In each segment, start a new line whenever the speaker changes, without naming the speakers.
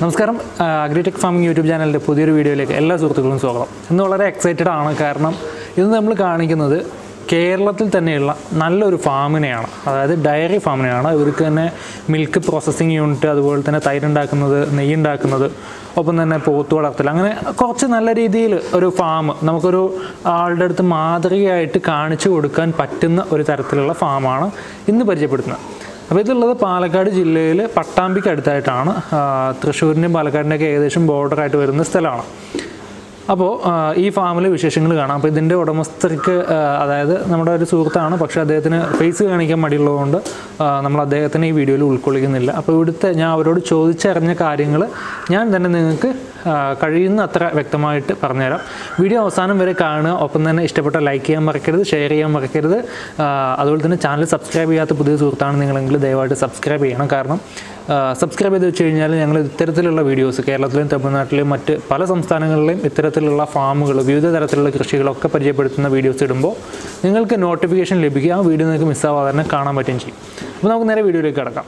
നമസ്കാരം Agri Tech Farming YouTube ചാനലിന്റെ പുതിയൊരു വീഡിയോയിലേക്ക് എല്ലാ സുഹൃത്തുക്കളും സ്വാഗതം. ഇന്ന് വളരെ എക്സൈറ്റഡ് ആണ് കാരണം ഇത് നമ്മൾ കാണിക്കുന്നത് കേരളത്തിൽ തന്നെയുള്ള നല്ലൊരു ഫാമിനെയാണ്. അതായത് ഡയറി ഫാമിനെയാണ്. ഇവർക്ക് തന്നെ മിൽക്ക് പ്രോസസ്സിംഗ് യൂണിറ്റ്, അതുപോലെ തന്നെ തൈര് ഉണ്ടാക്കുന്നത്, നെയ്യ് ഉണ്ടാക്കുന്നത്, ഒപ്പം തന്നെ പോത്ത് വളർത്തൽ, അങ്ങനെ കുറച്ച് നല്ല രീതിയിൽ ഒരു ഫാം നമുക്കൊരു ആളുടെ അടുത്ത് മാതൃകയായിട്ട് കാണിച്ചു കൊടുക്കാൻ പറ്റുന്ന ഒരു തരത്തിലുള്ള ഫാമാണ് ഇന്ന് പരിചയപ്പെടുത്തുന്നത്. അപ്പോൾ ഇതുള്ളത് പാലക്കാട് ജില്ലയിൽ പട്ടാമ്പിക്ക് അടുത്തായിട്ടാണ്. തൃശ്ശൂരിൻ്റെയും പാലക്കാടിൻ്റെയൊക്കെ ഏകദേശം ബോർഡറായിട്ട് വരുന്ന സ്ഥലമാണ്. അപ്പോൾ ഈ ഫാമിലെ വിശേഷങ്ങൾ കാണാം. അപ്പോൾ ഇതിൻ്റെ ഉടമസ്ഥർക്ക്, അതായത് നമ്മുടെ ഒരു സുഹൃത്താണ്, പക്ഷേ അദ്ദേഹത്തിന് ഫേസ് കാണിക്കാൻ മടിയുള്ളതുകൊണ്ട് നമ്മൾ അദ്ദേഹത്തിന് ഈ വീഡിയോയിൽ ഉൾക്കൊള്ളിക്കുന്നില്ല. അപ്പോൾ ഇവിടുത്തെ ഞാൻ അവരോട് ചോദിച്ചറിഞ്ഞ കാര്യങ്ങൾ ഞാൻ തന്നെ നിങ്ങൾക്ക് കഴിയുന്ന അത്ര വ്യക്തമായിട്ട് പറഞ്ഞുതരാം. വീഡിയോ അവസാനം വരെ കാണുക. ഒപ്പം തന്നെ ഇഷ്ടപ്പെട്ട ലൈക്ക് ചെയ്യാൻ മറക്കരുത്, ഷെയർ ചെയ്യാൻ മറക്കരുത്. അതുപോലെ തന്നെ ചാനൽ സബ്സ്ക്രൈബ് ചെയ്യാത്ത പുതിയ സുഹൃത്താണ് നിങ്ങളെങ്കിൽ ദയവായിട്ട് സബ്സ്ക്രൈബ് ചെയ്യണം. കാരണം സബ്സ്ക്രൈബ് ചെയ്ത് വെച്ച് കഴിഞ്ഞാൽ ഞങ്ങൾ ഇത്തരത്തിലുള്ള വീഡിയോസ് കേരളത്തിലും തമിഴ്നാട്ടിലും മറ്റ് പല സംസ്ഥാനങ്ങളിലെയും ഇത്തരത്തിലുള്ള ഫാമുകൾ, വിവിധ തരത്തിലുള്ള കൃഷികളൊക്കെ പരിചയപ്പെടുത്തുന്ന വീഡിയോസ് ഇടുമ്പോൾ നിങ്ങൾക്ക് നോട്ടിഫിക്കേഷൻ ലഭിക്കുക. ആ വീഡിയോ നിങ്ങൾക്ക് മിസ്സാവാതെ തന്നെ കാണാൻ പറ്റുകയും ചെയ്യും. അപ്പോൾ നമുക്ക് നേരെ വീഡിയോയിലേക്ക് കിടക്കാം.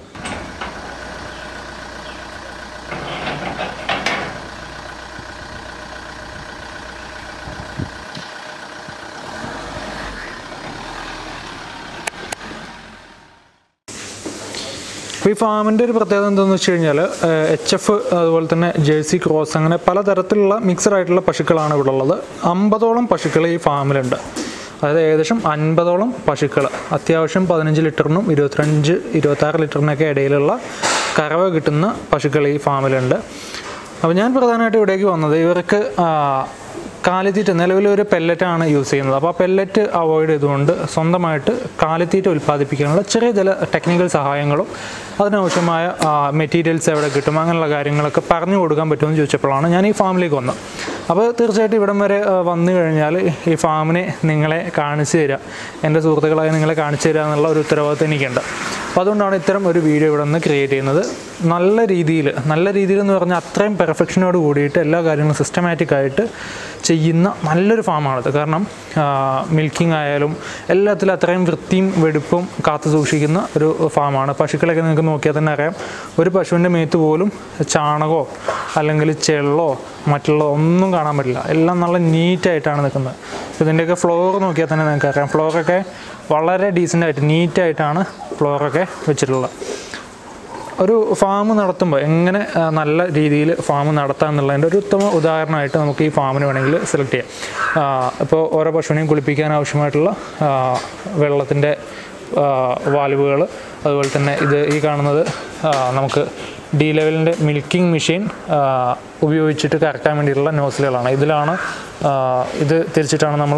അപ്പോൾ ഈ ഫാമിൻ്റെ ഒരു പ്രത്യേകത എന്താണെന്ന് വെച്ച് കഴിഞ്ഞാൽ HF, അതുപോലെ തന്നെ ജേഴ്സി ക്രോസ്, അങ്ങനെ പലതരത്തിലുള്ള മിക്സഡ് ആയിട്ടുള്ള പശുക്കളാണ് ഇവിടെ ഉള്ളത്. 50ഓളം പശുക്കൾ ഈ ഫാമിലുണ്ട്. അതായത് ഏകദേശം 50ഓളം പശുക്കൾ, അത്യാവശ്യം 15 ലിറ്ററിനും 25-26 ലിറ്ററിനൊക്കെ ഇടയിലുള്ള കറവ കിട്ടുന്ന പശുക്കൾ ഈ ഫാമിലുണ്ട്. അപ്പോൾ ഞാൻ പ്രധാനമായിട്ട് ഇവിടേക്ക് വന്നത് ഇവർക്ക് കാലിത്തീറ്റ, നിലവിലൊരു പെല്ലറ്റാണ് യൂസ് ചെയ്യുന്നത്. അപ്പോൾ ആ പെല്ലറ്റ് അവോയ്ഡ് ചെയ്തുകൊണ്ട് സ്വന്തമായിട്ട് കാലിത്തീറ്റ ഉൽപ്പാദിപ്പിക്കാനുള്ള ചെറിയ ചില ടെക്നിക്കൽ സഹായങ്ങളും അതിനാവശ്യമായ മെറ്റീരിയൽസ് എവിടെ കിട്ടും, അങ്ങനെയുള്ള കാര്യങ്ങളൊക്കെ പറഞ്ഞു കൊടുക്കാൻ പറ്റുമെന്ന് ചോദിച്ചപ്പോഴാണ് ഞാൻ ഈ ഫാമിലേക്ക് വന്നത്. അപ്പോൾ തീർച്ചയായിട്ടും ഇവിടം വരെ വന്നു കഴിഞ്ഞാൽ ഈ ഫാമിനെ നിങ്ങളെ കാണിച്ചു തരിക, എൻ്റെ സുഹൃത്തുക്കളായി നിങ്ങളെ കാണിച്ചു തരിക എന്നുള്ള ഒരു ഉത്തരവാദിത്വം എനിക്കുണ്ട്. അപ്പോൾ അതുകൊണ്ടാണ് ഇത്തരം ഒരു വീഡിയോ ഇവിടെ നിന്ന് ക്രിയേറ്റ് ചെയ്യുന്നത്. നല്ല രീതിയിൽ എന്ന് പറഞ്ഞാൽ അത്രയും പെർഫെക്ഷനോട് കൂടിയിട്ട് എല്ലാ കാര്യങ്ങളും സിസ്റ്റമാറ്റിക്കായിട്ട് ചെയ്യുന്ന നല്ലൊരു ഫാമാണിത്. കാരണം മിൽക്കിംഗ് ആയാലും എല്ലാത്തിലും അത്രയും വൃത്തിയും വെടുപ്പും കാത്തു സൂക്ഷിക്കുന്ന ഒരു ഫാമാണ്. പശുക്കളൊക്കെ നിങ്ങൾക്ക് നോക്കിയാൽ തന്നെ അറിയാം, ഒരു പശുവിൻ്റെ മേത്ത് പോലും ചാണകമോ അല്ലെങ്കിൽ ചെള്ളോ മറ്റുള്ള ഒന്നും കാണാൻ പറ്റില്ല. എല്ലാം നല്ല നീറ്റായിട്ടാണ് നിൽക്കുന്നത്. ഇതിൻ്റെയൊക്കെ ഫ്ലോർ നോക്കിയാൽ തന്നെ നിങ്ങൾക്ക് അറിയാം, ഫ്ലോറൊക്കെ വളരെ ഡീസൻ്റായിട്ട് നീറ്റായിട്ടാണ് ഫ്ലോറൊക്കെ വെച്ചിട്ടുള്ളത്. ഒരു ഫാം നടത്തുമ്പോൾ എങ്ങനെ നല്ല രീതിയിൽ ഫാം നടത്താം എന്നുള്ളതിൻ്റെ ഒരു ഉത്തമ ഉദാഹരണമായിട്ട് നമുക്ക് ഈ ഫാമിന് വേണമെങ്കിൽ സെലക്ട് ചെയ്യാം. ഇപ്പോൾ ഓരോ പശുവിനെയും കുളിപ്പിക്കാൻ ആവശ്യമായിട്ടുള്ള വെള്ളത്തിൻ്റെ വാൽവുകൾ, അതുപോലെ തന്നെ ഈ കാണുന്നത് നമുക്ക് ഡി ലെവലിൻ്റെ മിൽക്കിംഗ് മെഷീൻ ഉപയോഗിച്ചിട്ട് കറക്കാൻ വേണ്ടിയിട്ടുള്ള നോസിലുകളാണ്. ഇതിലാണ് ഇത് തിരിച്ചിട്ടാണ് നമ്മൾ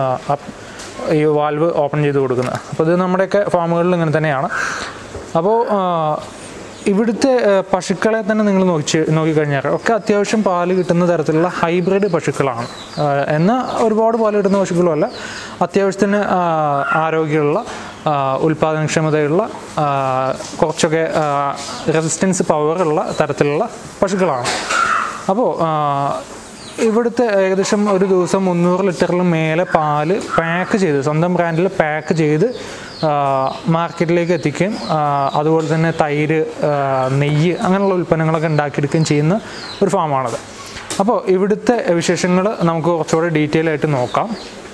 ഈ വാൽവ് ഓപ്പൺ ചെയ്ത് കൊടുക്കുന്നത്. അപ്പോൾ ഇത് നമ്മുടെയൊക്കെ ഫാമുകളിൽ ഇങ്ങനെ തന്നെയാണ്. അപ്പോൾ ഇവിടുത്തെ പശുക്കളെ തന്നെ നിങ്ങൾ നോക്കിക്കഴിഞ്ഞാൽ ഒക്കെ അത്യാവശ്യം പാല് കിട്ടുന്ന തരത്തിലുള്ള ഹൈബ്രിഡ് പശുക്കളാണ്. എന്നാൽ ഒരുപാട് പാല് കിട്ടുന്ന പശുക്കളുമല്ല, അത്യാവശ്യത്തിന് ആരോഗ്യമുള്ള, ഉൽപ്പാദനക്ഷമതയുള്ള, കുറച്ചൊക്കെ റെസിസ്റ്റൻസ് പവറുള്ള തരത്തിലുള്ള പശുക്കളാണ്. അപ്പോൾ ഇവിടുത്തെ ഏകദേശം ഒരു ദിവസം 300 ലിറ്ററിലും മേലെ പാല് പാക്ക് ചെയ്ത്, സ്വന്തം ബ്രാൻഡിൽ പാക്ക് ചെയ്ത് മാർക്കറ്റിലേക്ക് എത്തിക്കുകയും അതുപോലെ തന്നെ തൈര്, നെയ്യ്, അങ്ങനെയുള്ള ഉൽപ്പന്നങ്ങളൊക്കെ ഉണ്ടാക്കിയെടുക്കുകയും ചെയ്യുന്ന ഒരു ഫാമാണത്. അപ്പോൾ ഇവിടുത്തെ വിശേഷങ്ങൾ നമുക്ക് കുറച്ചുകൂടെ ഡീറ്റെയിൽ ആയിട്ട് നോക്കാം.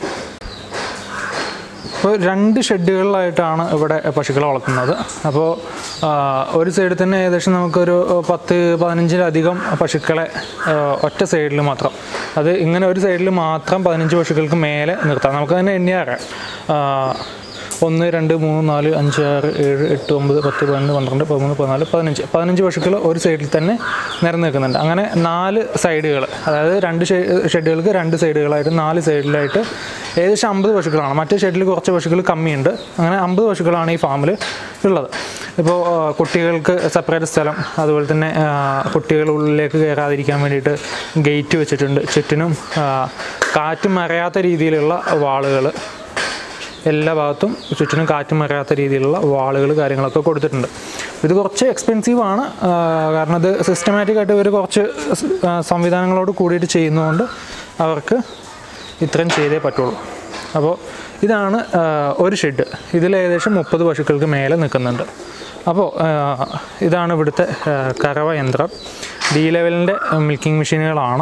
ഇപ്പോൾ 2 ഷെഡുകളിലായിട്ടാണ് ഇവിടെ പശുക്കളെ വളർത്തുന്നത്. അപ്പോൾ ഒരു സൈഡിൽ തന്നെ ഏകദേശം നമുക്കൊരു 10-15 പശുക്കളെ ഒറ്റ സൈഡിൽ മാത്രം, അത് ഇങ്ങനെ ഒരു സൈഡിൽ മാത്രം 15 പശുക്കൾക്ക് മേലെ നിർത്താം. നമുക്ക് തന്നെ എണ്ണിയാറാം. 1, 2, 3, 4, 5, 6, 7, 8, 9, 10, 12, 12, 13, 14, 15 പശുക്കൾ ഒരു സൈഡിൽ തന്നെ നിരന്ന് നിൽക്കുന്നുണ്ട്. അങ്ങനെ 4 സൈഡുകൾ, അതായത് 2 ഷെഡുകൾക്ക് 2 സൈഡുകളായിട്ട് 4 സൈഡിലായിട്ട് ഏകദേശം 50 പശുക്കളാണ്. മറ്റേ ഷെഡിൽ കുറച്ച് പശുക്കൾ കമ്മിയുണ്ട്. അങ്ങനെ 50 പശുക്കളാണ് ഈ ഫാമിൽ ഉള്ളത്. ഇപ്പോൾ കുട്ടികൾക്ക് സെപ്പറേറ്റ് സ്ഥലം, അതുപോലെ തന്നെ കുട്ടികൾ ഉള്ളിലേക്ക് കയറാതിരിക്കാൻ വേണ്ടിയിട്ട് ഗേറ്റ് വെച്ചിട്ടുണ്ട്. ചുറ്റിനും കാറ്റ് മറയാത്ത രീതിയിലുള്ള വാളുകൾ, എല്ലാ ഭാഗത്തും ചുറ്റിനും കാറ്റ് മറയാത്ത രീതിയിലുള്ള വാളുകൾ കാര്യങ്ങളൊക്കെ കൊടുത്തിട്ടുണ്ട്. ഇത് കുറച്ച് എക്സ്പെൻസീവാണ്, കാരണം ഇത് സിസ്റ്റമാറ്റിക്കായിട്ട് ഇവർ കുറച്ച് സംവിധാനങ്ങളോട് കൂടിയിട്ട് ചെയ്യുന്നതുകൊണ്ട് അവർക്ക് ഇത്രയും ചെയ്തേ പറ്റുള്ളൂ. അപ്പോൾ ഇതാണ് ഒരു ഷെഡ്. ഇതിൽ ഏകദേശം 30 പശുക്കൾക്ക് മേലെ നിൽക്കുന്നുണ്ട്. അപ്പോൾ ഇതാണ് ഇവിടുത്തെ കറവ യന്ത്രം. ഡി ലെവലിൻ്റെ മിൽക്കിംഗ് മെഷീനുകളാണ്.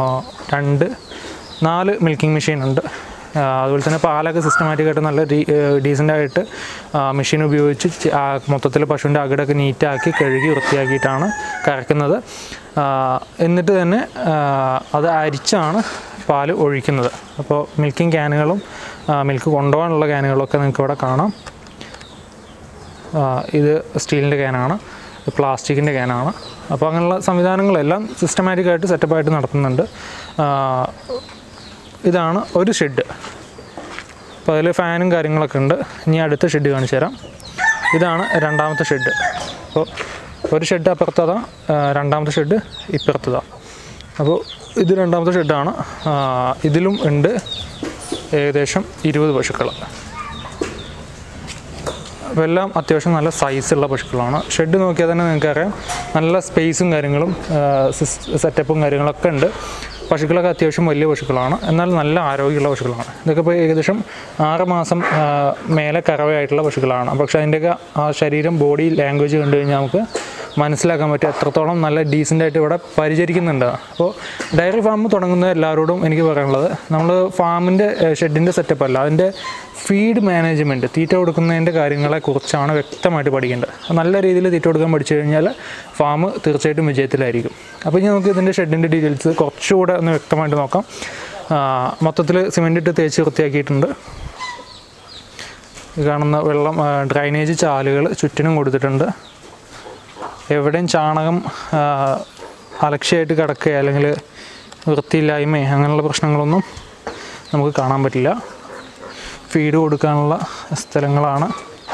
4 മിൽക്കിംഗ് മെഷീൻ ഉണ്ട്. അതുപോലെ തന്നെ പാലൊക്കെ സിസ്റ്റമാറ്റിക്കായിട്ട് നല്ല ഡീസൻ്റായിട്ട് മെഷീൻ ഉപയോഗിച്ച് മൊത്തത്തിൽ പശുവിൻ്റെ അകിടൊക്കെ നീറ്റാക്കി കഴുകി വൃത്തിയാക്കിയിട്ടാണ് കറക്കുന്നത്. എന്നിട്ട് തന്നെ അത് അരിച്ചാണ് പാൽ ഒഴിക്കുന്നത്. അപ്പോൾ മിൽക്കിംഗ് ക്യാനുകളും മിൽക്ക് കൊണ്ടുപോകാനുള്ള ക്യാനുകളൊക്കെ നിങ്ങൾക്ക് ഇവിടെ കാണാം. ഇത് സ്റ്റീലിൻ്റെ ക്യാനാണ്, പ്ലാസ്റ്റിക്കിൻ്റെ ക്യാനാണ്. അപ്പോൾ അങ്ങനെയുള്ള സംവിധാനങ്ങളെല്ലാം സിസ്റ്റമാറ്റിക്കായിട്ട് സെറ്റപ്പായിട്ട് നടത്തുന്നുണ്ട്. ഇതാണ് ഒരു ഷെഡ്. അപ്പോൾ അതിൽ ഫാനും കാര്യങ്ങളൊക്കെ ഉണ്ട്. ഇനി അടുത്ത ഷെഡ് കാണിച്ചു തരാം. ഇതാണ് രണ്ടാമത്തെ ഷെഡ്. അപ്പോൾ ഒരു ഷെഡ് അപ്പുറത്തതാണ്, രണ്ടാമത്തെ ഷെഡ് ഇപ്പുറത്തതാണ്. അപ്പോൾ ഇത് രണ്ടാമത്തെ ഷെഡാണ്. ഇതിലും ഉണ്ട് ഏകദേശം 20 പശുക്കൾ. അപ്പോൾ എല്ലാം അത്യാവശ്യം നല്ല സൈസുള്ള പശുക്കളാണ്. ഷെഡ് നോക്കിയാൽ തന്നെ നിങ്ങൾക്കറിയാം നല്ല സ്പേസും കാര്യങ്ങളും സെറ്റപ്പും കാര്യങ്ങളൊക്കെ ഉണ്ട്. പശുക്കളൊക്കെ അത്യാവശ്യം വലിയ പശുക്കളാണ്, എന്നാൽ നല്ല ആരോഗ്യമുള്ള പശുക്കളാണ്. ഇതൊക്കെ ഇപ്പോൾ ഏകദേശം 6 മാസം മേലെ കറവയായിട്ടുള്ള പശുക്കളാണ്. പക്ഷേ അതിൻ്റെയൊക്കെ ആ ശരീരം, ബോഡി ലാംഗ്വേജ് കണ്ടു കഴിഞ്ഞാൽ നമുക്ക് മനസ്സിലാക്കാൻ പറ്റും എത്രത്തോളം നല്ല ഡീസൻ്റായിട്ട് ഇവിടെ പരിചരിക്കുന്നുണ്ട്. അപ്പോൾ ഡയറി ഫാം തുടങ്ങുന്ന എല്ലാവരോടും എനിക്ക് പറയാനുള്ളത്, നമ്മൾ ഫാമിൻ്റെ ഷെഡിൻ്റെ സെറ്റപ്പ് അല്ല, അതിൻ്റെ ഫീഡ് മാനേജ്മെൻറ്റ്, തീറ്റ കൊടുക്കുന്നതിൻ്റെ കാര്യങ്ങളെക്കുറിച്ചാണ് വ്യക്തമായിട്ട് പഠിക്കേണ്ടത്. നല്ല രീതിയിൽ തീറ്റ കൊടുക്കാൻ പഠിച്ചു കഴിഞ്ഞാൽ ഫാം തീർച്ചയായിട്ടും വിജയത്തിലായിരിക്കും. അപ്പോൾ ഇനി നമുക്ക് ഇതിൻ്റെ ഷെഡിൻ്റെ ഡീറ്റെയിൽസ് കുറച്ചുകൂടെ ഒന്ന് വ്യക്തമായിട്ട് നോക്കാം. മൊത്തത്തിൽ സിമെൻ്റ് ഇട്ട് തേച്ച് വൃത്തിയാക്കിയിട്ടുണ്ട്. ഈ കാണുന്ന വെള്ളം ഡ്രൈനേജ് ചാലുകൾ ചുറ്റിനും കൊടുത്തിട്ടുണ്ട്. എവിടെയും ചാണകം അലക്ഷ്യമായിട്ട് കിടക്കുക അല്ലെങ്കിൽ വൃത്തിയില്ലായ്മ അങ്ങനെയുള്ള പ്രശ്നങ്ങളൊന്നും നമുക്ക് കാണാൻ പറ്റില്ല. ഫീഡ് കൊടുക്കാനുള്ള സ്ഥലങ്ങളാണ്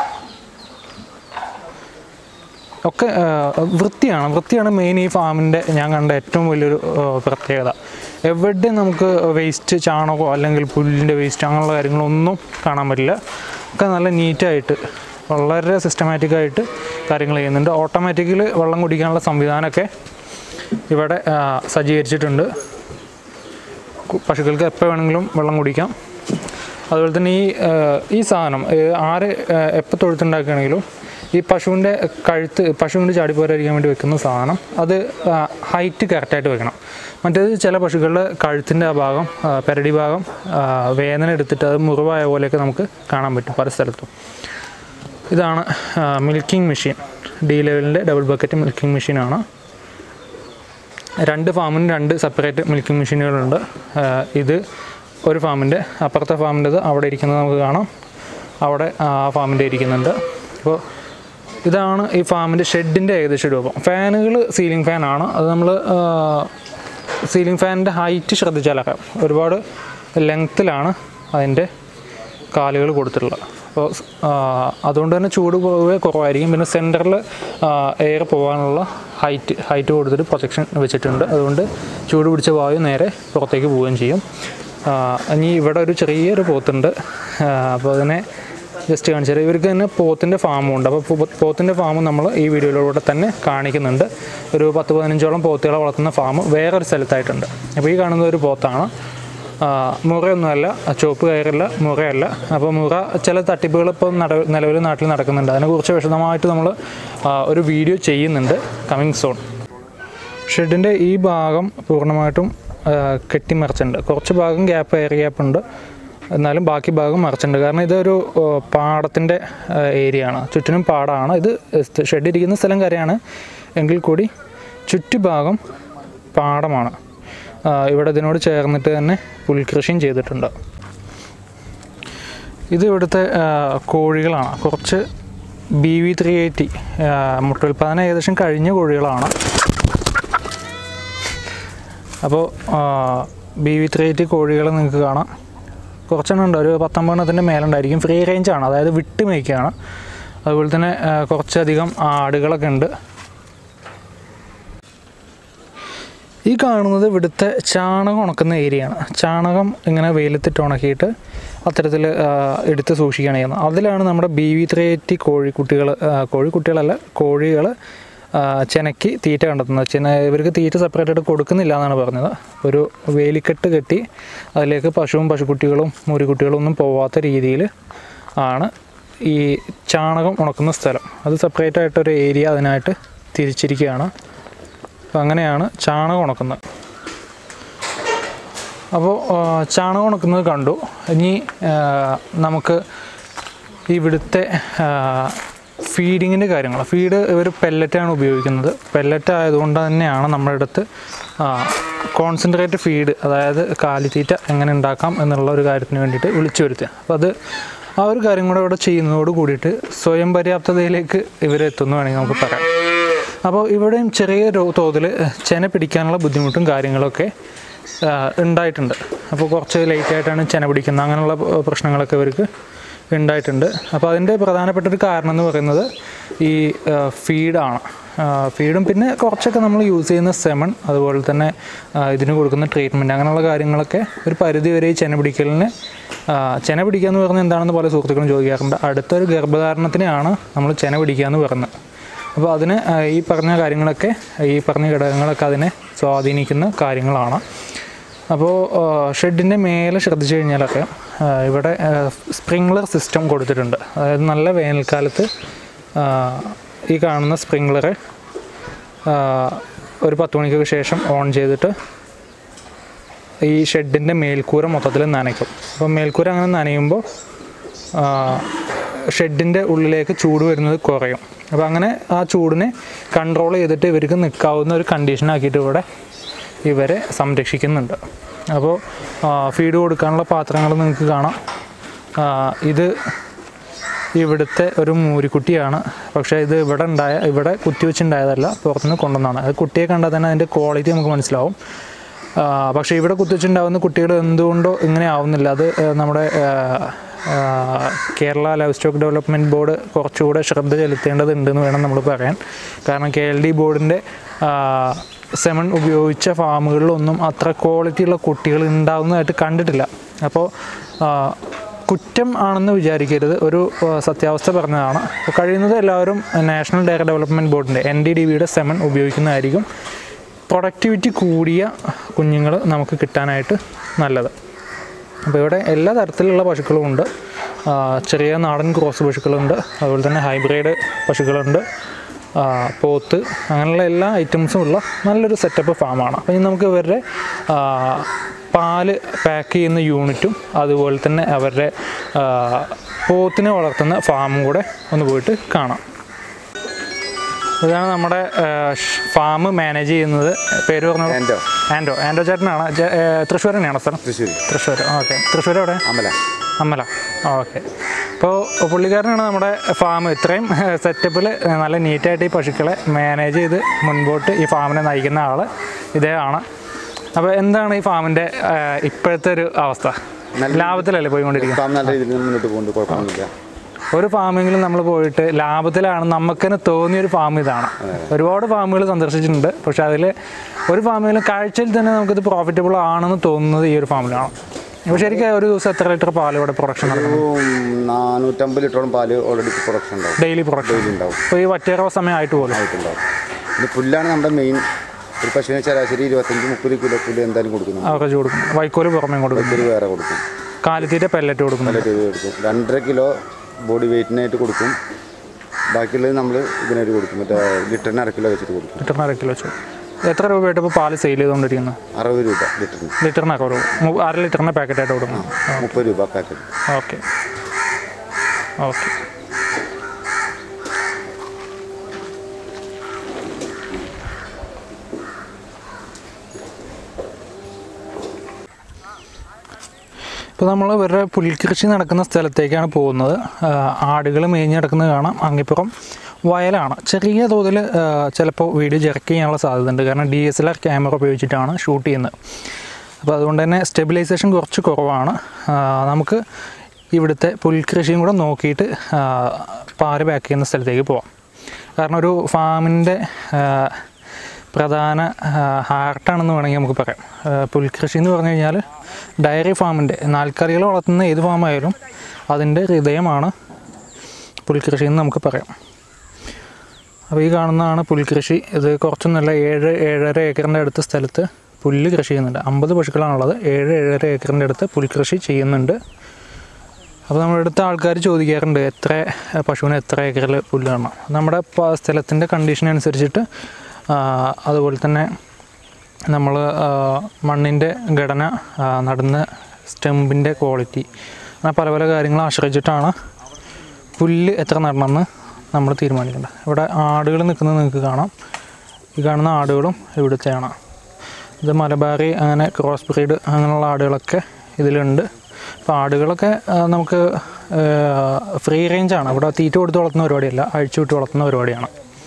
ഒക്കെ. വൃത്തിയാണ് മെയിൻ ഈ ഫാമിൻ്റെ ഞാൻ കണ്ട ഏറ്റവും വലിയൊരു പ്രത്യേകത. എവിടെ നമുക്ക് വേസ്റ്റ്, ചാണകമോ അല്ലെങ്കിൽ പുല്ലിൻ്റെ വേസ്റ്റ് അങ്ങനെയുള്ള കാര്യങ്ങളൊന്നും കാണാൻ പറ്റില്ല. ഒക്കെ നല്ല നീറ്റായിട്ട് വളരെ സിസ്റ്റമാറ്റിക്കായിട്ട് കാര്യങ്ങൾ ചെയ്യുന്നുണ്ട്. ഓട്ടോമാറ്റിക്കലി വെള്ളം കുടിക്കാനുള്ള സംവിധാനമൊക്കെ ഇവിടെ സജ്ജീകരിച്ചിട്ടുണ്ട്. പശുക്കൾക്ക് എപ്പോൾ വേണമെങ്കിലും വെള്ളം കുടിക്കാം. അതുപോലെ തന്നെ ഈ സാധനം എപ്പോൾ തൊഴുത്തുണ്ടാക്കുകയാണെങ്കിലും ഈ പശുവിൻ്റെ പശുവിൻ്റെ ചാടിപ്പോരായിരിക്കാൻ വേണ്ടി വെക്കുന്ന സാധനം അത് ഹൈറ്റ് കറക്റ്റായിട്ട് വെക്കണം. മറ്റേത് ചില പശുക്കളുടെ കഴുത്തിൻ്റെ ആ ഭാഗം, പെരടി ഭാഗം വേദന എടുത്തിട്ട് അത് മുറിവായ പോലെയൊക്കെ നമുക്ക് കാണാൻ പറ്റും പല സ്ഥലത്തും. ഇതാണ് മിൽക്കിംഗ് മെഷീൻ. ഡി ലെവലിൻ്റെ ഡബിൾ ബക്കറ്റ് മിൽക്കിംഗ് മെഷീനാണ്. 2 ഫാമിന് 2 സെപ്പറേറ്റ് മിൽക്കിംഗ് മെഷീനുകളുണ്ട്. ഇത് ഒരു ഫാമിൻ്റെ, അപ്പുറത്തെ ഫാമിൻ്റെത് അവിടെ ഇരിക്കുന്നത് നമുക്ക് കാണാം. അവിടെ ആ ഫാമിൻ്റെ ഇരിക്കുന്നുണ്ട്. അപ്പോൾ ഇതാണ് ഈ ഫാമിൻ്റെ ഷെഡിൻ്റെ ഏകദേശം രൂപം. ഫാനുകൾ സീലിംഗ് ഫാനാണ്. അത് നമ്മൾ സീലിംഗ് ഫാനിൻ്റെ ഹൈറ്റ് ശ്രദ്ധിച്ചാലറിയാം, ഒരുപാട് ലെങ്ത്തിലാണ് അതിൻ്റെ കാലുകൾ കൊടുത്തിട്ടുള്ളത്. അപ്പോൾ അതുകൊണ്ട് തന്നെ ചൂട് പൊതുവെ കുറവായിരിക്കും. പിന്നെ സെൻറ്ററിൽ എയർ പോകാനുള്ള ഹൈറ്റ് കൊടുത്തിട്ട് പ്രൊട്ടക്ഷൻ വെച്ചിട്ടുണ്ട്. അതുകൊണ്ട് ചൂട് പിടിച്ച വായു നേരെ പുറത്തേക്ക് പോവുകയും ചെയ്യും. ഇനി ഇവിടെ ഒരു ചെറിയൊരു പോത്തുണ്ട്. അപ്പോൾ അതിനെ ജസ്റ്റ് കാണിച്ചാൽ ഇവർക്ക് തന്നെ പോത്തിൻ്റെ ഫാമും ഉണ്ട്. അപ്പോൾ പോത്തിൻ്റെ ഫാം നമ്മൾ ഈ വീഡിയോയിലൂടെ തന്നെ കാണിക്കുന്നുണ്ട്. ഒരു 10-15ഓളം പോത്തുകളെ വളർത്തുന്ന ഫാം വേറൊരു സ്ഥലത്തായിട്ടുണ്ട്. അപ്പോൾ ഈ കാണുന്നത് ഒരു പോത്താണ്. മുറയൊന്നുമല്ല, ചുവപ്പ് കയറില്ല, മുറയല്ല. അപ്പോൾ മുറ ചില തട്ടിപ്പുകൾ ഇപ്പോൾ നിലവിൽ നാട്ടിൽ നടക്കുന്നുണ്ട്. അതിനെക്കുറിച്ച് വിശദമായിട്ട് നമ്മൾ ഒരു വീഡിയോ ചെയ്യുന്നുണ്ട്, കമ്മിങ് സോൺ. ഷെഡിൻ്റെ ഈ ഭാഗം പൂർണ്ണമായിട്ടും കെട്ടിമറിച്ചുണ്ട്. കുറച്ച് ഭാഗം എയർ ഗ്യാപ്പുണ്ട്, എന്നാലും ബാക്കി ഭാഗം മറിച്ചുണ്ട്. കാരണം ഇതൊരു പാടത്തിൻ്റെ ഏരിയ ആണ്, ചുറ്റിനും പാടമാണ്. ഇത് ഷെഡ് ഇരിക്കുന്ന സ്ഥലം കരയാണ്, എങ്കിൽ കൂടി ചുറ്റുഭാഗം പാടമാണ്. ഇവിടെ ഇതിനോട് ചേർന്നിട്ട് തന്നെ പുൽകൃഷിയും ചെയ്തിട്ടുണ്ട്. ഇത് ഇവിടുത്തെ കോഴികളാണ്. കുറച്ച് BV380 മുട്ടോൽപാദനം ഏകദേശം കഴിഞ്ഞ കോഴികളാണ്. അപ്പോൾ BV380 കോഴികൾ നിങ്ങൾക്ക് കാണാം. കുറച്ചെണ്ണം ഉണ്ട്, ഒരു 19 മേലുണ്ടായിരിക്കും. ഫ്രീ റേഞ്ചാണ്, അതായത് വിട്ട് മേയ്ക്കുകയാണ്. അതുപോലെ തന്നെ കുറച്ചധികം ആടുകളൊക്കെ ഉണ്ട്. ഈ കാണുന്നത് ഇവിടുത്തെ ചാണകം ഉണക്കുന്ന ഏരിയയാണ്. ചാണകം ഇങ്ങനെ വെയിലത്തിട്ട് ഉണക്കിയിട്ട് അത്തരത്തിൽ എടുത്ത് സൂക്ഷിക്കുകയാണ് ചെയ്യുന്നത്. അതിലാണ് നമ്മുടെ BV380 കോഴിക്കുട്ടികളല്ല, കോഴികൾ ചെനയ്ക്ക് തീറ്റ കണ്ടെത്തുന്നത്. ഇവർക്ക് തീറ്റ സെപ്പറേറ്റായിട്ട് കൊടുക്കുന്നില്ല എന്നാണ് പറഞ്ഞത്. ഒരു വേലിക്കെട്ട് കെട്ടി അതിലേക്ക് പശുവും പശുക്കുട്ടികളും മുരിക്കുട്ടികളും ഒന്നും പോവാത്ത രീതിയിൽ ആണ് ഈ ചാണകം ഉണക്കുന്ന സ്ഥലം. അത് സെപ്പറേറ്റായിട്ടൊരു ഏരിയ അതിനായിട്ട് തിരിച്ചിരിക്കുകയാണ്. അപ്പോൾ അങ്ങനെയാണ് ചാണകം ഉണക്കുന്നത്. അപ്പോൾ ചാണകം ഉണക്കുന്നത് കണ്ടു. ഇനി നമുക്ക് ഇവിടുത്തെ ഫീഡിങ്ങിൻ്റെ കാര്യങ്ങൾ. ഫീഡ് ഇവർ പെല്ലറ്റാണ് ഉപയോഗിക്കുന്നത്. പെല്ലറ്റ് ആയതുകൊണ്ട് തന്നെയാണ് നമ്മുടെ അടുത്ത് കോൺസെൻട്രേറ്റ് ഫീഡ്, അതായത് കാലിത്തീറ്റ എങ്ങനെ ഉണ്ടാക്കാം എന്നുള്ള ഒരു കാര്യത്തിന് വേണ്ടിയിട്ട് വിളിച്ചു വരുത്തുക. അപ്പോൾ അത് ആ ഒരു കാര്യം കൂടെ ഇവിടെ ചെയ്യുന്നതോട് കൂടിയിട്ട് സ്വയം പര്യാപ്തതയിലേക്ക് ഇവരെത്തുന്നു വേണമെങ്കിൽ നമുക്ക് പറയാം. അപ്പോൾ ഇവിടെയും ചെറിയ തോതിൽ ചെന പിടിക്കാനുള്ള ബുദ്ധിമുട്ടും കാര്യങ്ങളൊക്കെ ഉണ്ടായിട്ടുണ്ട്. അപ്പോൾ കുറച്ച് ലേറ്റായിട്ടാണ് ചെന പിടിക്കുന്നത്, അങ്ങനെയുള്ള പ്രശ്നങ്ങളൊക്കെ ഇവർക്ക് ഉണ്ടായിട്ടുണ്ട്. അപ്പോൾ അതിൻ്റെ പ്രധാനപ്പെട്ടൊരു കാരണം എന്ന് പറയുന്നത് ഈ ഫീഡാണ്. ഫീഡും പിന്നെ കുറച്ചൊക്കെ നമ്മൾ യൂസ് ചെയ്യുന്ന സെമൺ, അതുപോലെ തന്നെ ഇതിന് കൊടുക്കുന്ന ട്രീറ്റ്മെൻറ്റ്, അങ്ങനെയുള്ള കാര്യങ്ങളൊക്കെ ഒരു പരിധി വരെ ഈ ചെന പിടിക്കലിന് ചെന പിടിക്കുക എന്ന് പറഞ്ഞാൽ എന്താണെന്ന് പല സുഹൃത്തുക്കളും ചോദിക്കാറുണ്ട്. അടുത്തൊരു ഗർഭധാരണത്തിനാണ് നമ്മൾ ചെന പിടിക്കുക എന്ന് പറയുന്നത്. അപ്പോൾ അതിന് ഈ പറഞ്ഞ കാര്യങ്ങളൊക്കെ, ഈ പറഞ്ഞ ഘടകങ്ങളൊക്കെ അതിനെ സ്വാധീനിക്കുന്ന കാര്യങ്ങളാണ്. അപ്പോൾ ഷെഡിൻ്റെ മേലെ ശ്രദ്ധിച്ചു കഴിഞ്ഞാലൊക്കെ ഇവിടെ സ്പ്രിങ്ക്ലർ സിസ്റ്റം കൊടുത്തിട്ടുണ്ട്. അതായത് നല്ല വേനൽക്കാലത്ത് ഈ കാണുന്ന സ്പ്രിങ്ക്ലർ ഒരു 10 മണിക്ക് ശേഷം ഓൺ ചെയ്തിട്ട് ഈ ഷെഡിൻ്റെ മേൽക്കൂര മൊത്തത്തിൽ നനയ്ക്കും. അപ്പോൾ മേൽക്കൂര അങ്ങനെ നനയുമ്പോൾ ഷെഡിൻ്റെ ഉള്ളിലേക്ക് ചൂട് വരുന്നത് കുറയും. അപ്പോൾ അങ്ങനെ ആ ചൂടിനെ കൺട്രോൾ ചെയ്തിട്ട് ഇവർക്ക് നിൽക്കാവുന്ന ഒരു കണ്ടീഷനാക്കിയിട്ട് ഇവിടെ ഇവരെ സംരക്ഷിക്കുന്നുണ്ട്. അപ്പോൾ ഫീഡ് കൊടുക്കാനുള്ള പാത്രങ്ങൾ നിങ്ങൾക്ക് കാണാം. ഇത് ഇവിടുത്തെ ഒരു മൂരിക്കുട്ടിയാണ്. പക്ഷേ ഇത് ഇവിടെ കുത്തിവെച്ചുണ്ടായതല്ല, പുറത്തുനിന്ന് കൊണ്ടുവന്നതാണ്. അത് കുട്ടിയെ കണ്ടാൽ തന്നെ അതിൻ്റെ ക്വാളിറ്റി നമുക്ക് മനസ്സിലാവും. പക്ഷേ ഇവിടെ കുത്തിവെച്ചുണ്ടാകുന്ന കുട്ടികൾ എന്തുകൊണ്ടോ ഇങ്ങനെ ആവുന്നില്ല. അത് നമ്മുടെ Kerala livestock development board കുറച്ചുകൂടെ ശ്രദ്ധ ചെലുത്തേണ്ടതുണ്ടെന്ന് വേണം നമ്മൾ പറയാൻ. കാരണം KLD ബോർഡിൻ്റെ സെമൺ ഉപയോഗിച്ച ഫാമുകളിലൊന്നും അത്ര ക്വാളിറ്റിയുള്ള കുട്ടികൾ ഉണ്ടാകുന്നതായിട്ട് കണ്ടിട്ടില്ല. അപ്പോൾ കുറ്റം ആണെന്ന് വിചാരിക്കരുത്, ഒരു സത്യാവസ്ഥ പറഞ്ഞതാണ്. അപ്പോൾ കഴിയുന്നത് എല്ലാവരും നാഷണൽ ഡയറി ഡെവലപ്മെൻറ്റ് ബോർഡിൻ്റെ NDDBയുടെ സെമൺ ഉപയോഗിക്കുന്നതായിരിക്കും പ്രൊഡക്ടിവിറ്റി കൂടിയ കുഞ്ഞുങ്ങൾ നമുക്ക് കിട്ടാനായിട്ട് നല്ലത്. അപ്പോൾ ഇവിടെ എല്ലാ തരത്തിലുള്ള പശുക്കളും ഉണ്ട്. ചെറിയ നാടൻ ക്രോസ് പശുക്കളുണ്ട്, അതുപോലെ തന്നെ ഹൈബ്രിഡ് പശുക്കളുണ്ട്, പോത്ത്, അങ്ങനെയുള്ള എല്ലാ ഐറ്റംസും ഉള്ള നല്ലൊരു സെറ്റപ്പ് ഫാമാണ്. അപ്പോൾ ഇനി നമുക്ക് ഇവരുടെ പാല് പാക്ക് ചെയ്യുന്ന യൂണിറ്റും അതുപോലെ തന്നെ അവരുടെ പോത്തിനെ വളർത്തുന്ന ഫാമും കൂടെ ഒന്ന് പോയിട്ട് കാണാം. ഇതാണ് നമ്മുടെ ഫാം മാനേജ് ചെയ്യുന്നത്. പേര് പറഞ്ഞത് ആൻഡോ ചേട്ടനാണ്. തൃശ്ശൂർ തന്നെയാണോ സ്ഥലം? തൃശ്ശൂർ. ഓക്കെ. തൃശ്ശൂർ എവിടെ? അമല. ഓക്കെ. അപ്പോൾ പുള്ളിക്കാരനാണ് നമ്മുടെ ഫാം ഇത്രയും സെറ്റപ്പിൽ നല്ല നീറ്റായിട്ട് ഈ പശുക്കളെ മാനേജ് ചെയ്ത് മുൻപോട്ട് ഈ ഫാമിനെ നയിക്കുന്ന ആൾ ഇദ്ദേഹമാണ്. അപ്പോൾ എന്താണ് ഈ ഫാമിൻ്റെ ഇപ്പോഴത്തെ ഒരു അവസ്ഥ? ലാഭത്തിലല്ലേ പോയിക്കൊണ്ടിരിക്കുന്നത്? ഒരു ഫാമിങ്ങിലും നമ്മൾ പോയിട്ട് ലാഭത്തിലാണ് നമുക്കെന്നെ തോന്നിയൊരു ഫാം ഇതാണ്. ഒരുപാട് ഫാമുകൾ സന്ദർശിച്ചിട്ടുണ്ട്, പക്ഷേ അതിൽ ഒരു ഫാമിലും കാഴ്ചയിൽ തന്നെ നമുക്കിത് പ്രോഫിറ്റബിൾ ആണെന്ന് തോന്നുന്നത് ഈ ഒരു ഫാമിലാണ്. അപ്പോൾ ശരിക്കും ഒരു ദിവസം എത്ര ലിറ്റർ പാൽ ഇവിടെ പ്രൊഡക്ഷൻ നടക്കും?
450 ലിറ്ററോളം പാല് ഓൾറെഡി പ്രൊഡക്ഷൻ ഉണ്ടാവും.
ഡെയിലി പ്രൊഡക്ഷൻ ഉണ്ടാവും. അപ്പോൾ ഈ വറ്റേറ സമയമായിട്ട് പോലും
ഇത് പുല്ലാണ് നമ്മുടെ മെയിൻ. ഒരു പശുവിനെ ശരാശരി 25-30 കിലോ പുല്ല് എന്തായാലും കൊടുക്കുന്നു.
അവർക്ക് കൊടുക്കും. വൈക്കോല് പുറമേ കൊടുക്കും.
വേറെ കൊടുക്കും.
കാലിത്തീറ്റ പെല്ലറ്റ് കൊടുക്കും.
2.5 കിലോ ബോഡി വെയിറ്റിനായിട്ട് കൊടുക്കും. ബാക്കിയുള്ളത് നമ്മൾ ഇതിനായിട്ട് കൊടുക്കും. മറ്റേ ലിറ്ററിന് 1/2 കിലോ വെച്ചിട്ട് കൊടുക്കും.
ലിറ്ററിന് 1/2 കിലോ വെച്ചു. എത്ര രൂപയായിട്ട് ഇപ്പോൾ പാല് സെയിൽ ചെയ്തുകൊണ്ടിരിക്കുന്നത്?
60 രൂപ ലിറ്ററിന്.
ലിറ്ററിന് 60 രൂപ. 1/2 ലിറ്ററിൻ്റെ പാക്കറ്റായിട്ട് കൊടുക്കും.
30 രൂപ പാക്കറ്റ്.
ഓക്കെ. ഓക്കെ. ഇപ്പോൾ നമ്മൾ ഇവരുടെ പുൽകൃഷി നടക്കുന്ന സ്ഥലത്തേക്കാണ് പോകുന്നത്. ആടുകൾ മേഞ്ഞ് നടക്കുന്നത് കാണാം. അങ്ങിപ്പുറം വയലാണ്. ചെറിയ തോതിൽ ചിലപ്പോൾ വീഡിയോ ജെർക്ക് ചെയ്യാനുള്ള സാധ്യതയുണ്ട്, കാരണം DSLR ക്യാമറ ഉപയോഗിച്ചിട്ടാണ് ഷൂട്ട് ചെയ്യുന്നത്. അപ്പോൾ അതുകൊണ്ട് തന്നെ സ്റ്റെബിലൈസേഷൻ കുറച്ച് കുറവാണ്. നമുക്ക് ഇവിടുത്തെ പുൽകൃഷിയും കൂടെ നോക്കിയിട്ട് പാല് പാക്ക് ചെയ്യുന്ന സ്ഥലത്തേക്ക് പോവാം. കാരണം ഒരു ഫാമിൻ്റെ പ്രധാന ഹാർട്ടാണെന്ന് വേണമെങ്കിൽ നമുക്ക് പറയാം. പുൽകൃഷി എന്ന് പറഞ്ഞു കഴിഞ്ഞാൽ ഡയറി ഫാമിൻ്റെ, നാൽക്കാലികൾ വളർത്തുന്ന ഏത് ഫാമായാലും അതിൻ്റെ ഹൃദയമാണ് പുൽകൃഷി എന്ന് നമുക്ക് പറയാം. അപ്പോൾ ഈ കാണുന്നതാണ് പുൽകൃഷി. ഇത് കുറച്ചൊന്നുമല്ല, 7-7.5 ഏക്കറിൻ്റെ അടുത്ത സ്ഥലത്ത് പുല്ല് കൃഷി ചെയ്യുന്നുണ്ട്. 50 പശുക്കളാണുള്ളത്. 7-7.5 ഏക്കറിൻ്റെ അടുത്ത് പുൽകൃഷി ചെയ്യുന്നുണ്ട്. അപ്പോൾ നമ്മുടെ അടുത്ത ആൾക്കാർ ചോദിക്കാറുണ്ട് പശുവിന് എത്ര ഏക്കറിൽ പുല്ല് കാണണം. നമ്മുടെ സ്ഥലത്തിൻ്റെ കണ്ടീഷൻ അനുസരിച്ചിട്ട് അതുപോലെ തന്നെ നമ്മൾ മണ്ണിൻ്റെ ഘടന, നടുന്ന സ്റ്റെമ്പിൻ്റെ ക്വാളിറ്റി, അങ്ങനെ പല പല കാര്യങ്ങൾ ആശ്രയിച്ചിട്ടാണ് പുല്ല് എത്ര നടണമെന്ന് നമ്മൾ തീരുമാനിക്കേണ്ടത്. ഇവിടെ ആടുകൾ നിൽക്കുന്നത് നിങ്ങൾക്ക് കാണാം. ഈ കാണുന്ന ആടുകളും ഇവിടുത്തെയാണ്. ഇത് മലബാറി, അങ്ങനെ ക്രോസ് ബ്രീഡ് അങ്ങനെയുള്ള ആടുകളൊക്കെ ഇതിലുണ്ട്. അപ്പോൾ ആടുകളൊക്കെ നമുക്ക് ഫ്രീ റേഞ്ചാണ്. ഇവിടെ തീറ്റ കൊടുത്ത് വളർത്തുന്ന പരിപാടിയല്ല, അഴിച്ചു വിട്ട് വളർത്തുന്ന പരിപാടിയാണ്.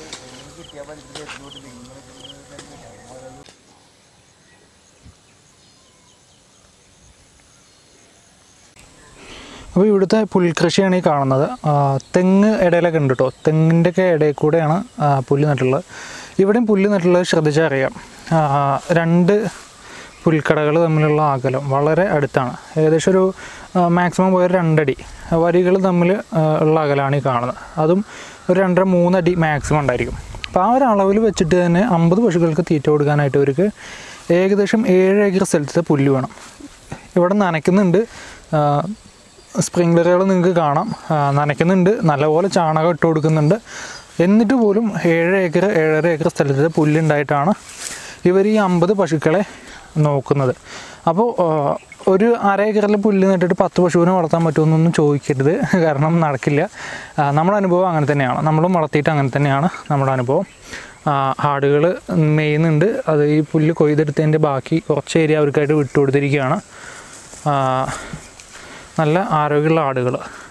അപ്പോൾ ഇവിടുത്തെ പുൽകൃഷിയാണ് ഈ കാണുന്നത്. തെങ്ങ് ഇടയിലൊക്കെ ഉണ്ട് കേട്ടോ. തെങ്ങിൻ്റെയൊക്കെ ഇടയിൽ കൂടെയാണ് പുല്ല് നട്ടുള്ളത്. ഇവിടെയും പുല്ല് നട്ടുള്ളത് ശ്രദ്ധിച്ചാൽ അറിയാം. 2 പുൽക്കടകൾ തമ്മിലുള്ള അകലം വളരെ അടുത്താണ്. ഏകദേശം ഒരു മാക്സിമം പോയ 2 അടി വരികൾ തമ്മിൽ ഉള്ള അകലമാണ് ഈ കാണുന്നത്. അതും ഒരു 2.5-3 അടി മാക്സിമം ഉണ്ടായിരിക്കും. അപ്പോൾ ആ ഒരു അളവിൽ വെച്ചിട്ട് തന്നെ 50 പശുക്കൾക്ക് തീറ്റ കൊടുക്കാനായിട്ട് അവർക്ക് ഏകദേശം 7 ഏക്കർ സ്ഥലത്തെ പുല്ല് വേണം. ഇവിടെ നനയ്ക്കുന്നുണ്ട്, സ്പ്രിംഗ്ലറുകൾ നിങ്ങൾക്ക് കാണാം, നനയ്ക്കുന്നുണ്ട്, നല്ലപോലെ ചാണകം ഇട്ട് കൊടുക്കുന്നുണ്ട്. എന്നിട്ട് പോലും 7 ഏക്കർ 7.5 ഏക്കർ സ്ഥലത്തെ പുല്ലുണ്ടായിട്ടാണ് ഇവർ ഈ 50 പശുക്കളെ നോക്കുന്നത്. അപ്പോൾ ഒരു 1/2 ഏക്കറിൽ പുല്ല് നട്ടിട്ട് 10 പശുവിനെ വളർത്താൻ പറ്റുമെന്നൊന്നും ചോദിക്കരുത്, കാരണം നടക്കില്ല. നമ്മുടെ അനുഭവം അങ്ങനെ തന്നെയാണ്. നമ്മളും വളർത്തിയിട്ട് അങ്ങനെ തന്നെയാണ് നമ്മുടെ അനുഭവം. ആടുകൾ മേയുന്നുണ്ട്. അത് ഈ പുല്ല് കൊയ്തെടുത്തതിൻ്റെ ബാക്കി കുറച്ച് ഏരിയ അവർക്കായിട്ട് വിട്ടുകൊടുത്തിരിക്കുകയാണ്. നല്ല ആരോഗ്യമുള്ള ആടുകൾ.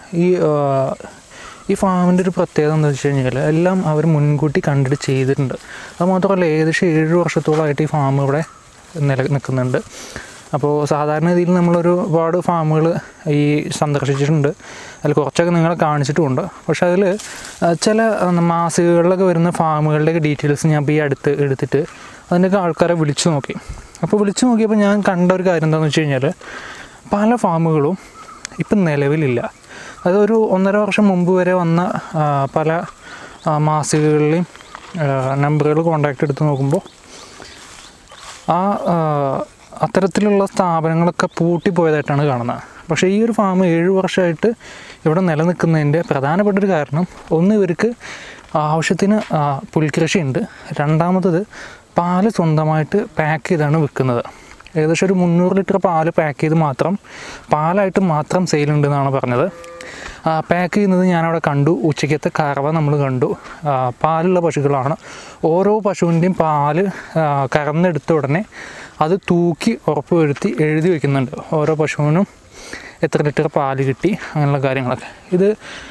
ഈ ഫാമിൻ്റെ ഒരു പ്രത്യേകത എന്താ വെച്ച് കഴിഞ്ഞാൽ എല്ലാം അവർ മുൻകൂട്ടി കണ്ടിട്ട് ചെയ്തിട്ടുണ്ട്. അതുമാത്രമല്ല, ഏകദേശം 7 വർഷത്തോളമായിട്ട് ഈ ഫാം ഇവിടെ നിൽക്കുന്നുണ്ട്. അപ്പോൾ സാധാരണ രീതിയിൽ നമ്മളൊരുപാട് ഫാമുകൾ ഈ സന്ദർശിച്ചിട്ടുണ്ട്. അതിൽ കുറച്ചൊക്കെ നിങ്ങളെ കാണിച്ചിട്ടുമുണ്ട്. പക്ഷേ അതിൽ ചില മാസികകളിലൊക്കെ വരുന്ന ഫാമുകളുടെയൊക്കെ ഡീറ്റെയിൽസ് ഞാൻ ഇപ്പോൾ ഈ അടുത്ത് എടുത്തിട്ട് അതിൻ്റെയൊക്കെ ആൾക്കാരെ വിളിച്ചു നോക്കി. അപ്പോൾ വിളിച്ചു നോക്കിയപ്പോൾ ഞാൻ കണ്ട ഒരു കാര്യം എന്താണെന്ന് വെച്ച് കഴിഞ്ഞാൽ പല ഫാമുകളും ഇപ്പം നിലവിലില്ല. അതൊരു 1.5 വർഷം മുമ്പ് വരെ വന്ന പല മാസികകളിലെയും നമ്പറുകൾ കോൺടാക്റ്റ് എടുത്ത് നോക്കുമ്പോൾ അത്തരത്തിലുള്ള സ്ഥാപനങ്ങളൊക്കെ പൂട്ടിപ്പോയതായിട്ടാണ് കാണുന്നത്. പക്ഷേ ഈ ഒരു ഫാം 7 വർഷമായിട്ട് ഇവിടെ നിലനിൽക്കുന്നതിൻ്റെ പ്രധാനപ്പെട്ടൊരു കാരണം, ഒന്ന് ഇവർക്ക് ആവശ്യത്തിന് പുൽകൃഷിയുണ്ട്, രണ്ടാമത്തത് പാല് സ്വന്തമായിട്ട് പാക്ക് ചെയ്താണ് വിൽക്കുന്നത്. ഏകദേശം ഒരു 300 ലിറ്റർ പാല് പാക്ക് ചെയ്ത് പാലായിട്ട് മാത്രം സെയിലുണ്ടെന്നാണ് പറഞ്ഞത്. പാക്ക് ചെയ്യുന്നത് ഞാനവിടെ കണ്ടു. ഉച്ചയ്ക്കത്തെ കറവ നമ്മൾ കണ്ടു. പാലുള്ള പശുക്കളാണ്. ഓരോ പശുവിൻ്റെയും പാല് കറന്നെടുത്ത ഉടനെ അത് തൂക്കി ഉറപ്പ് വരുത്തി എഴുതി വയ്ക്കുന്നുണ്ട്. ഓരോ പശുവിനും എത്ര ലിറ്റർ പാല് കിട്ടി, അങ്ങനെയുള്ള കാര്യങ്ങളൊക്കെ. ഇത്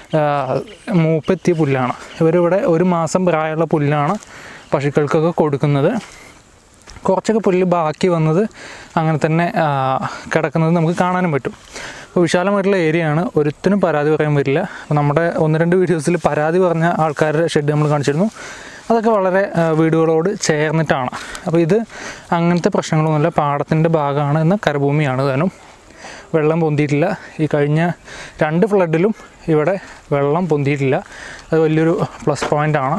മൂപ്പെത്തിയ പുല്ലാണ്. ഇവരിവിടെ 1 മാസം പ്രായമുള്ള പുല്ലാണ് പശുക്കൾക്കൊക്കെ കൊടുക്കുന്നത്. കുറച്ചൊക്കെ പുല്ല് ബാക്കി വന്നത് അങ്ങനെ തന്നെ കിടക്കുന്നത് നമുക്ക് കാണാനും പറ്റും. അപ്പോൾ വിശാലമായിട്ടുള്ള ഏരിയയാണ്. ഒരുത്തിനും പരാതി പറയാൻ വരില്ല. നമ്മുടെ 1-2 വീഡിയോസിൽ പരാതി പറഞ്ഞ ആൾക്കാരുടെ ഷെഡ് നമ്മൾ കാണിച്ചിരുന്നു. അതൊക്കെ വളരെ വീടുകളോട് ചേർന്നിട്ടാണ്. അപ്പോൾ ഇത് അങ്ങനത്തെ പ്രശ്നങ്ങളൊന്നുമില്ല. പാടത്തിൻ്റെ ഭാഗമാണ്, എന്ന കരഭൂമിയാണ് താനും. വെള്ളം പൊന്തിയിട്ടില്ല. ഈ കഴിഞ്ഞ 2 ഫ്ലഡിലും ഇവിടെ വെള്ളം പൊന്തിയിട്ടില്ല. അത് വലിയൊരു പ്ലസ് പോയിൻ്റാണ്.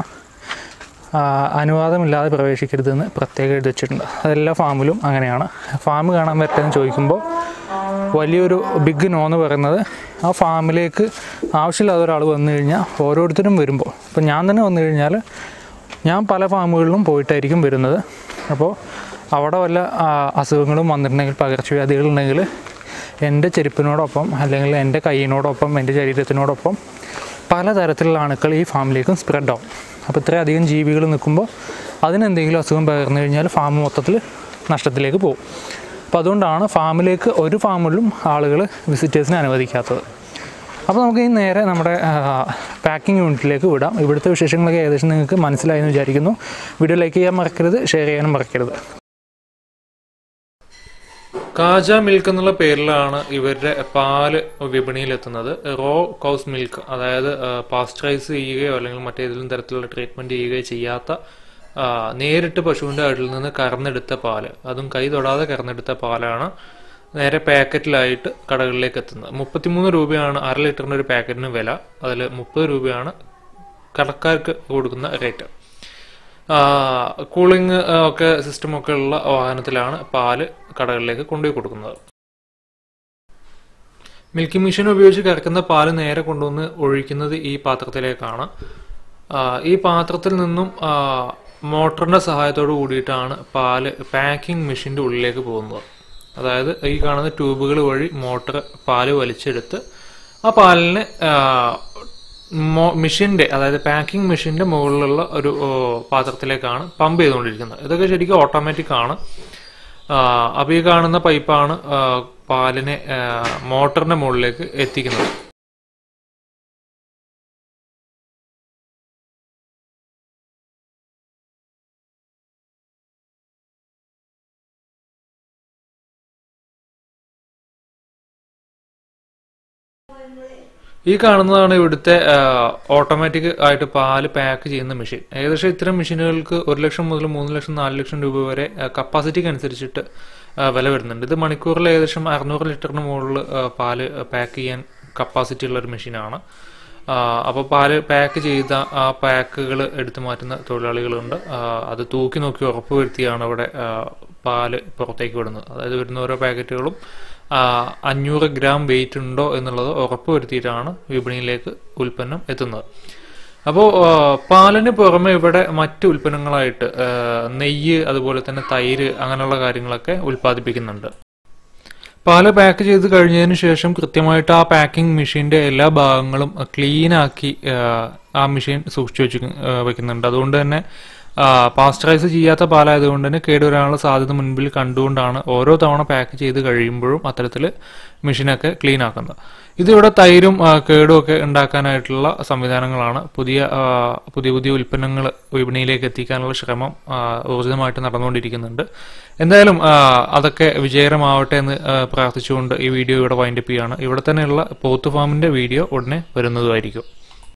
അനുവാദമില്ലാതെ പ്രവേശിക്കരുതെന്ന് പ്രത്യേകം എഴുതി വെച്ചിട്ടുണ്ട്. അതെല്ലാ ഫാമിലും അങ്ങനെയാണ്. ഫാം കാണാൻ പറ്റുമെന്ന് ചോദിക്കുമ്പോൾ വലിയൊരു ബിഗ് നോ എന്ന് പറയുന്നത്, ആ ഫാമിലേക്ക് ആവശ്യമില്ലാത്ത ഒരാൾ വന്നു കഴിഞ്ഞാൽ ഓരോരുത്തരും വരുമ്പോൾ, ഇപ്പോൾ ഞാൻ തന്നെ വന്നു കഴിഞ്ഞാൽ ഞാൻ പല ഫാമുകളിലും പോയിട്ടായിരിക്കും വരുന്നത്. അപ്പോൾ അവിടെ വല്ല അസുഖങ്ങളും വന്നിട്ടുണ്ടെങ്കിൽ, പകർച്ചവ്യാധികളുണ്ടെങ്കിൽ എൻ്റെ ചെരുപ്പിനോടൊപ്പം അല്ലെങ്കിൽ എൻ്റെ കൈയിനോടൊപ്പം എൻ്റെ ശരീരത്തിനോടൊപ്പം പലതരത്തിലുള്ള അണുക്കൾ ഈ ഫാമിലേക്കും സ്പ്രെഡ് ആവും. അപ്പോൾ ഇത്രയധികം ജീവികൾ നിൽക്കുമ്പോൾ അതിനെന്തെങ്കിലും അസുഖം പകർന്നു കഴിഞ്ഞാൽ ഫാം മൊത്തത്തിൽ നഷ്ടത്തിലേക്ക് പോകും. അപ്പോൾ അതുകൊണ്ടാണ് ഫാമിലേക്ക് ഒരു ഫാമിലും ആളുകൾ വിസിറ്റേഴ്സിനെ അനുവദിക്കാത്തത്. അപ്പോൾ നമുക്ക് ഈ നേരെ നമ്മുടെ പാക്കിംഗ് യൂണിറ്റിലേക്ക് വിടാം. ഇവിടുത്തെ വിശേഷങ്ങളൊക്കെ ഏകദേശം നിങ്ങൾക്ക് മനസ്സിലായെന്ന് വിചാരിക്കുന്നു. വീഡിയോ ലൈക്ക് ചെയ്യാൻ മറക്കരുത്, ഷെയർ ചെയ്യാനും മറക്കരുത്. കാജ മിൽക്ക് എന്നുള്ള പേരിലാണ് ഇവരുടെ പാല് വിപണിയിലെത്തുന്നത്. റോ കൗസ് മിൽക്ക്, അതായത് പാസ്ചറൈസ് ചെയ്യുകയോ അല്ലെങ്കിൽ മറ്റേതെങ്കിലും തരത്തിലുള്ള ട്രീറ്റ്മെൻറ്റ് ചെയ്യുകയോ ചെയ്യാത്ത നേരിട്ട് പശുവിൻ്റെ അടിയിൽ നിന്ന് കറന്നെടുത്ത പാല്, അതും കൈ തൊടാതെ കറന്നെടുത്ത പാലാണ് നേരെ പാക്കറ്റിലായിട്ട് കടകളിലേക്ക് എത്തുന്നത്. 33 രൂപയാണ് 1/2 ലിറ്ററിൻ്റെ ഒരു പാക്കറ്റിന് വില. അതിൽ 30 രൂപയാണ് കടക്കാർക്ക് കൊടുക്കുന്ന റേറ്റ്. കൂളിംഗ് ഒക്കെ സിസ്റ്റമൊക്കെ ഉള്ള വാഹനത്തിലാണ് പാല് കടകളിലേക്ക് കൊണ്ടുപോയി കൊടുക്കുന്നത്. മിൽക്കിംഗ് മെഷീൻ ഉപയോഗിച്ച് കറക്കുന്ന പാല് നേരെ കൊണ്ടുവന്ന് ഒഴിക്കുന്നത് ഈ പാത്രത്തിലേക്കാണ്. ഈ പാത്രത്തിൽ നിന്നും മോട്ടറിൻ്റെ സഹായത്തോട് കൂടിയിട്ടാണ് പാല് പാക്കിംഗ് മെഷീൻ്റെ ഉള്ളിലേക്ക് പോകുന്നത്. അതായത് ഈ കാണുന്ന ട്യൂബുകൾ വഴി മോട്ടർ പാല് വലിച്ചെടുത്ത് ആ പാലിനെ മെഷീൻ്റെ, അതായത് പാക്കിംഗ് മെഷീൻ്റെ മുകളിലുള്ള ഒരു പാത്രത്തിലേക്കാണ് പമ്പ് ചെയ്തുകൊണ്ടിരിക്കുന്നത്. ഇതൊക്കെ ശരിക്കും ഓട്ടോമാറ്റിക് ആണ്. അപ്പോൾ ഈ കാണുന്ന പൈപ്പാണ് പാലിനെ മോട്ടറിൻ്റെ മുകളിലേക്ക് എത്തിക്കുന്നത്. ഈ കാണുന്നതാണ് ഇവിടുത്തെ ഓട്ടോമാറ്റിക് ആയിട്ട് പാല് പാക്ക് ചെയ്യുന്ന മെഷീൻ. ഏകദേശം ഇത്തരം മെഷീനുകൾക്ക് 1 ലക്ഷം മുതൽ 3 ലക്ഷം 4 ലക്ഷം രൂപ വരെ കപ്പാസിറ്റിക്ക് അനുസരിച്ചിട്ട് വില വരുന്നുണ്ട്. ഇത് മണിക്കൂറിൽ ഏകദേശം 600 ലിറ്ററിന് മുകളിൽ പാല് പാക്ക് ചെയ്യാൻ കപ്പാസിറ്റി ഉള്ളൊരു മെഷീനാണ്. അപ്പോൾ പാല് പാക്ക് ചെയ്ത ആ പാക്കുകൾ എടുത്തു മാറ്റുന്ന തൊഴിലാളികളുണ്ട്. അത് തൂക്കി നോക്കി ഉറപ്പ് വരുത്തിയാണ് അവിടെ പാല് പുറത്തേക്ക് വിടുന്നത്. അതായത് വരുന്ന ഓരോ പാക്കറ്റുകളും 500 ഗ്രാം വെയിറ്റ് ഉണ്ടോ എന്നുള്ളത് ഉറപ്പ് വരുത്തിയിട്ടാണ് വിപണിയിലേക്ക് ഉൽപ്പന്നം എത്തുന്നത്. അപ്പോൾ പാലിന് പുറമെ ഇവിടെ മറ്റ് ഉൽപ്പന്നങ്ങളായിട്ട് നെയ്യ്, അതുപോലെ തന്നെ തൈര്, അങ്ങനെയുള്ള കാര്യങ്ങളൊക്കെ ഉൽപ്പാദിപ്പിക്കുന്നുണ്ട്. പാല് പാക്ക് ചെയ്ത് കഴിഞ്ഞതിന് ശേഷം കൃത്യമായിട്ട് ആ പാക്കിംഗ് മെഷീൻ്റെ എല്ലാ ഭാഗങ്ങളും ക്ലീനാക്കി ആ മെഷീൻ സൂക്ഷിച്ചു വെക്കുന്നുണ്ട്. അതുകൊണ്ട് തന്നെ പാസ്ചറൈസ് ചെയ്യാത്ത പാലായതുകൊണ്ട് തന്നെ കേടുവരാനുള്ള സാധ്യത മുൻപിൽ കണ്ടുകൊണ്ടാണ് ഓരോ തവണ പാക്ക് ചെയ്ത് കഴിയുമ്പോഴും അത്തരത്തിൽ മെഷീനൊക്കെ ക്ലീൻ ആക്കുന്നത്. ഇതിവിടെ തൈരും കേടും ഒക്കെ ഉണ്ടാക്കാനായിട്ടുള്ള സംവിധാനങ്ങളാണ്. പുതിയ ഉൽപ്പന്നങ്ങൾ വിപണിയിലേക്ക് എത്തിക്കാനുള്ള ശ്രമം ഊർജിതമായിട്ട് നടന്നുകൊണ്ടിരിക്കുന്നുണ്ട്. എന്തായാലും അതൊക്കെ വിജയകരമാവട്ടെ എന്ന് പ്രാർത്ഥിച്ചുകൊണ്ട് ഈ വീഡിയോ ഇവിടെ വൈൻഡപ്പ് ചെയ്യുകയാണ്. ഇവിടെ തന്നെയുള്ള പോത്ത് ഫാമിൻ്റെ വീഡിയോ ഉടനെ വരുന്നതുമായിരിക്കും.